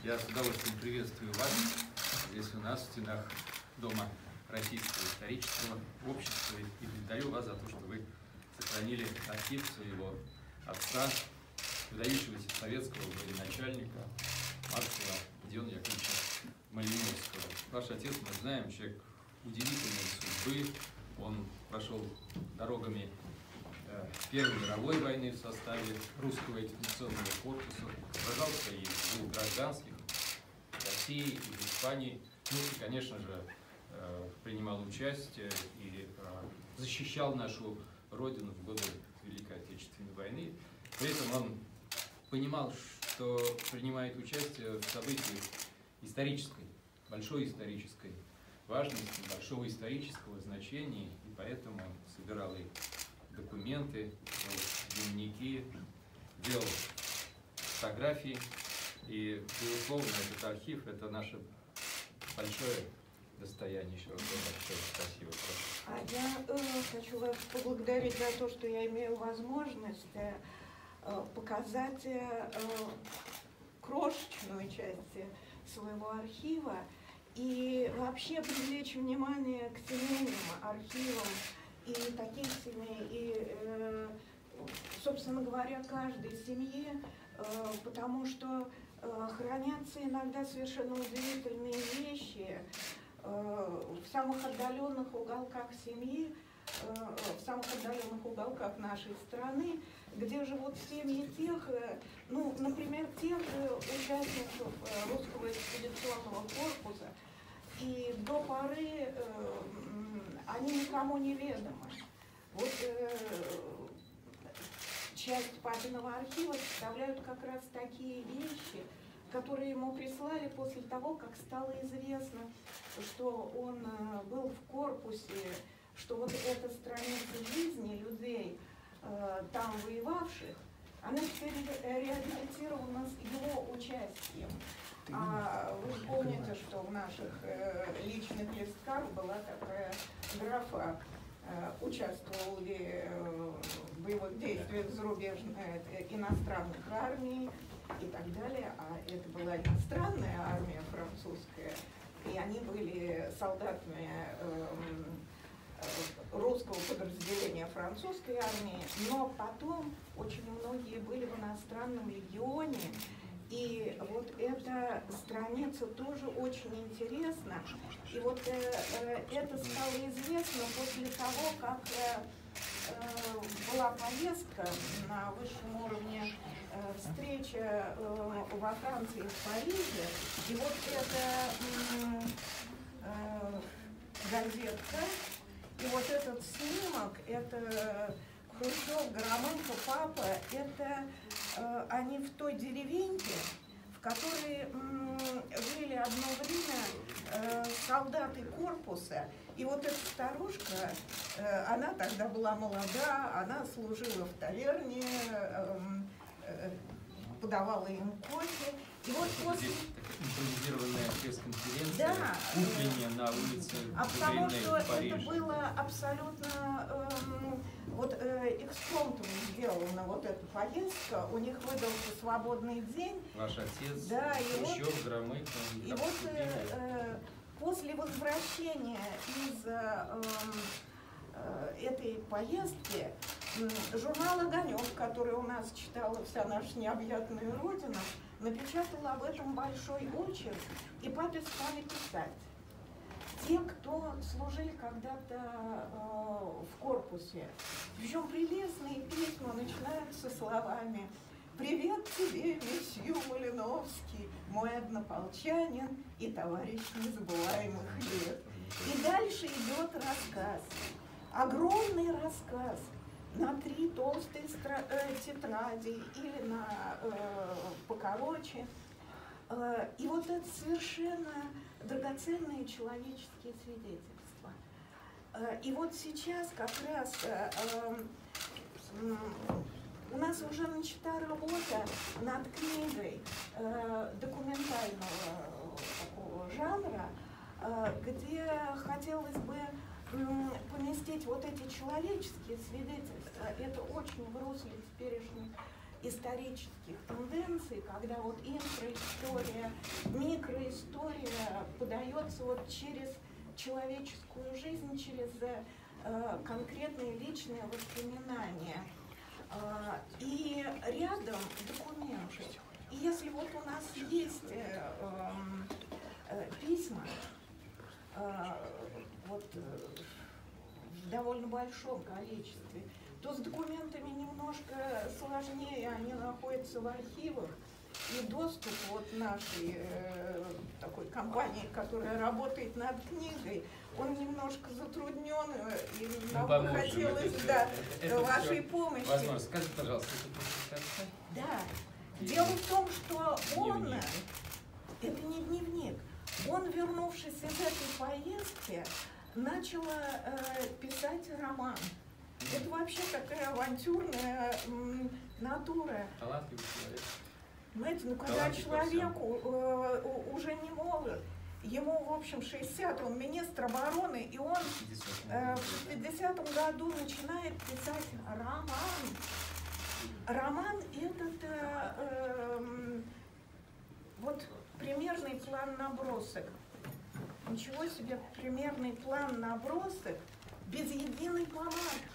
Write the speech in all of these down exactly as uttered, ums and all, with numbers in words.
Я с удовольствием приветствую вас здесь у нас, в стенах Дома Российского исторического общества, и благодарю вас за то, что вы сохранили архив своего отца, выдающегося советского военачальника Маршала Родиона Яковлевича Малиновского. Ваш отец, мы знаем, человек удивительной судьбы. Он прошел дорогами Первой мировой войны в составе русского экспедиционного корпуса, сражался и в двух гражданских, в России и в Испании. Ну и, конечно же, принимал участие и защищал нашу Родину в годы Великой Отечественной войны. При этом он понимал, что принимает участие в событиях исторической, большой исторической важности, большого исторического значения, и поэтому собирал и документы, дневники, делал фотографии. И, безусловно, этот архив – это наше большое достояние. Еще раз большое спасибо. А я э, хочу вас поблагодарить за то, что я имею возможность э, показать э, крошечную часть своего архива и вообще привлечь внимание к семейным архивам и таких семей, и, э, собственно говоря, каждой семье, э, потому что э, хранятся иногда совершенно удивительные вещи э, в самых отдаленных уголках семьи, э, в самых отдаленных уголках нашей страны, где живут семьи тех, э, ну, например, тех же участников э, русского экспедиционного корпуса, и до поры э, они никому не ведомы. Вот э, часть папиного архива составляют как раз такие вещи, которые ему прислали после того, как стало известно, что он э, был в корпусе, что вот эта страница жизни людей, э, там воевавших, она теперь реабилитирована с его участием. А вы помните, что в наших э, личных листках была такая графа, э, участвовал ли э, в боевых действиях зарубежных, э, иностранных армий и так далее. А это была иностранная армия французская, и они были солдатами э, э, русского подразделения французской армии, но потом очень многие были в иностранном легионе. И вот эта страница тоже очень интересна. И вот э, э, это стало известно после того, как э, э, была поездка на высшем уровне, э, встреча э, во Франции, в Париже. И вот эта э, газетка, и вот этот снимок, это Хрущев, Громыко, папа, это э, они в той деревеньке, в которой м, жили одно время э, солдаты корпуса. И вот эта старушка, э, она тогда была молода, она служила в таверне, э, э, подавала им кофе. И вот после... Импровизированная пресс-конференция, да, утренняя на улице а потому что в Париже. Это было абсолютно эм, вот э, экспромтом сделана вот эта поездка. У них выдался свободный день. Ваш отец, да, Хрущев, вот, Громыко. И вот э, э, после возвращения из э, э, этой поездки э, журнал «Огонек», который у нас читала вся наша необъятная Родина, напечатал об этом большой очерк, и папе стали писать. Те, кто служили когда-то э, в корпусе. Причем прелестные письма начинаются словами: «Привет тебе, месье Малиновский, мой однополчанин и товарищ незабываемых лет». И дальше идет рассказ. Огромный рассказ на три толстые э, тетради или на э, покороче. Э, и вот это совершенно драгоценные человеческие свидетельства. Э, и вот сейчас как раз э, э, у нас уже начата работа над книгой э, документального такого жанра, э, где хотелось бы поместить вот эти человеческие свидетельства. Это очень в русле теперешних исторических тенденций, когда вот инфраистория макроистория, микроистория подается вот через человеческую жизнь, через э, конкретные личные воспоминания. Э, и рядом документы. И если вот у нас есть э, э, письма, э, вот э, в довольно большом количестве, то с документами немножко сложнее, они находятся в архивах, и доступ вот нашей э, такой компании, которая работает над книгой, он немножко затруднен, и нам бы хотелось да, это, это вашей помощи. Возможно. Скажите, пожалуйста, это просто да. Дело в том, что он, дневник. Это не дневник, он, вернувшись из этой поездки, начал э, писать роман. Это вообще такая авантюрная м, натура. Талантливый человек. Знаете, ну когда человеку э, уже не молод, ему, в общем, шестьдесят, он министр обороны, и он э, в шестидесятом году начинает писать роман. Роман этот, э, э, вот примерный план набросок. Ничего себе, примерный план набросок без единой помарки.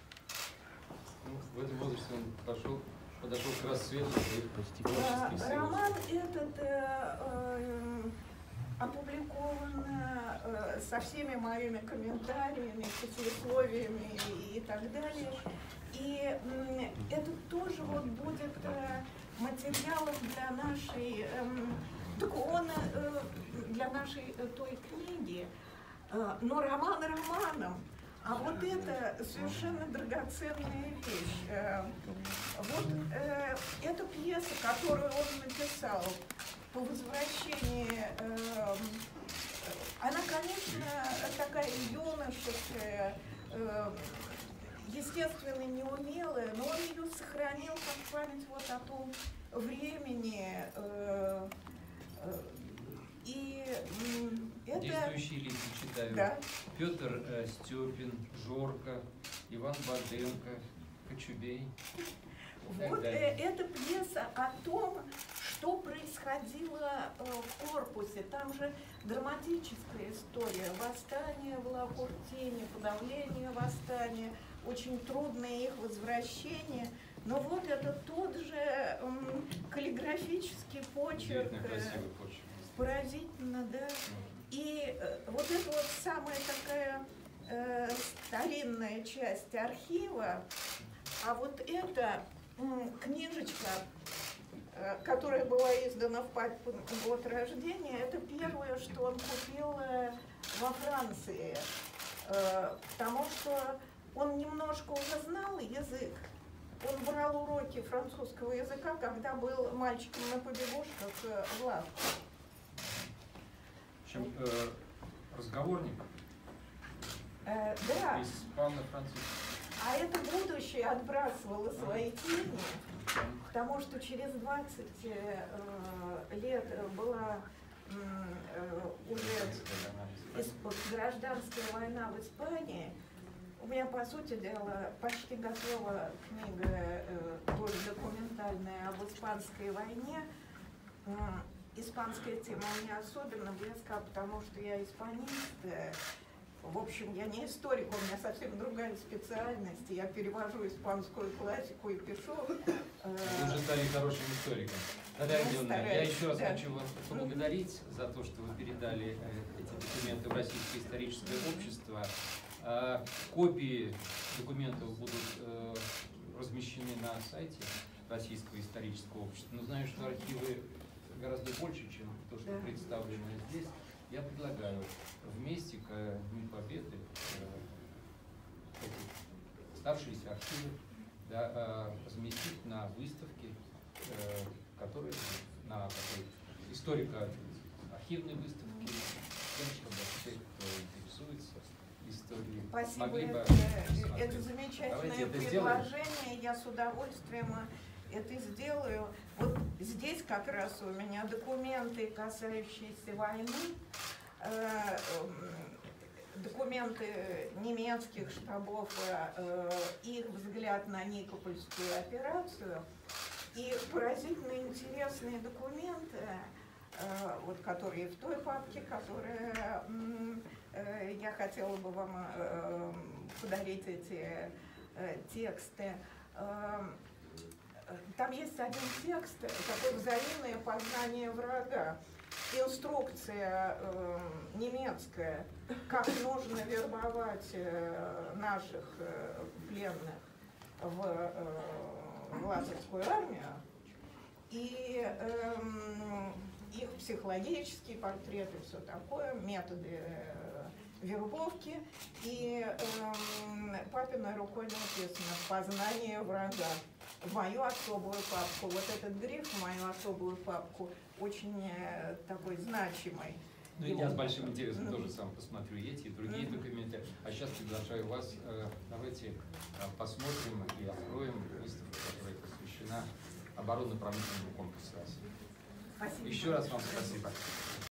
Ну, в этом возрасте он пошел, подошел к рассвету своих творческих сил. Роман этот э, э, опубликован э, со всеми моими комментариями, послесловиями и, и так далее. И э, это тоже вот будет э, материалом для нашей, э, так он э, для нашей э, той книги, э, но роман романом. А вот это совершенно драгоценная вещь. Э, вот э, эта пьеса, которую он написал по возвращении, э, она, конечно, такая юношеская, э, естественно, неумелая, но он ее сохранил как память вот о том времени. Э, э, и э, это... Действующие лица читаю. Да. Петр э, Степин, Жорко, Иван Баденко, Кочубей. Вот э, эта пьеса о том, что происходило э, в корпусе. Там же драматическая история. Восстание в Лахуртине, подавление восстания, очень трудное их возвращение. Но вот это тот же э, каллиграфический почерк. Красивый почерк. Поразительно, да. И э, вот это вот самая такая э, старинная часть архива, а вот эта м, книжечка, э, которая была издана в папин год рождения, это первое, что он купил э, во Франции, э, потому что он немножко уже знал язык. Он брал уроки французского языка, когда был мальчиком на побегушках э, в лавке. В общем, э, разговорник. Э, да. Испано-французский. А это будущее отбрасывало свои тени, потому что через двадцать э, лет была э, уже гражданская война в Испании. У меня, по сути дела, почти готова книга, э, тоже документальная, об испанской войне. Испанская тема мне особенно близка, потому что я испанист. В общем, я не историк, у меня совсем другая специальность. Я перевожу испанскую классику и пишу. Вы уже стали хорошим историком. Наталья Андреевна, я еще раз да. хочу вас поблагодарить за то, что вы передали эти документы в Российское историческое общество. Копии документов будут размещены на сайте Российского исторического общества. Но знаю, что архивы гораздо больше, чем то, что да. представлено здесь. Я предлагаю вместе к Дню Победы э, оставшиеся архивы да, э, разместить на выставке, э, которые на такой историко-архивной выставке, тем, чтобы все, кто интересуется историей, Спасибо, могли бы это, это замечательное Давайте это предложение, сделаем. Я с удовольствием это сделаю. Вот здесь как раз у меня документы, касающиеся войны, э, документы немецких штабов, э, их взгляд на Никопольскую операцию. И поразительно интересные документы вот которые в той папке, которая э, я хотела бы вам э, подарить эти э, тексты. Э, там есть один текст, такое взаимное познание врага. Инструкция э, немецкая, как нужно вербовать э, наших э, пленных в, э, в лазерскую армию, и э, их психологические портреты, все такое, методы э, вербовки, и э, папиной рукой написано «Познание врага». В мою особую папку, вот этот гриф в мою особую папку очень э, такой значимый. Ну, я с большим интересом mm-hmm. тоже сам посмотрю эти и другие mm-hmm. документы. А сейчас приглашаю вас, э, давайте э, посмотрим и откроем выставку, которая посвящена оборонно-промышленному комплексу России. Спасибо. Еще раз вам спасибо.